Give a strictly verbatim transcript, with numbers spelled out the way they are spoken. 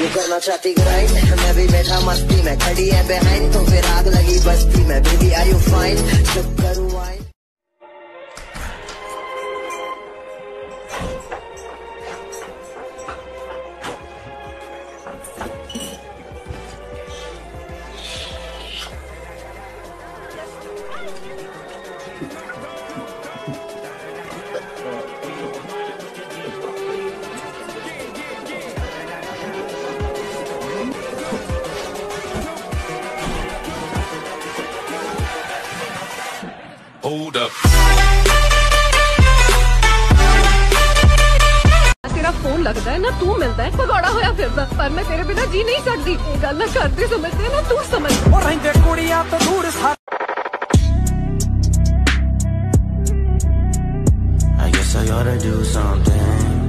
करना चाहती ग्राइंड, मैं भी बैठा मस्ती में, खड़ी है बिहाइंड तो फिर आग लगी बस्ती में। बेबी आर यू फाइन, चुप करूँ वाइन। Hold up. तेरा फोन लगता है ना तू मिलता है भगौड़ा होया फिरदा, पर मैं तेरे बिना जी नहीं सकती। ये गल करते समझते ना तू समझ। और रहंदे कुड़ियां तो दूर सा I guess I ought to do something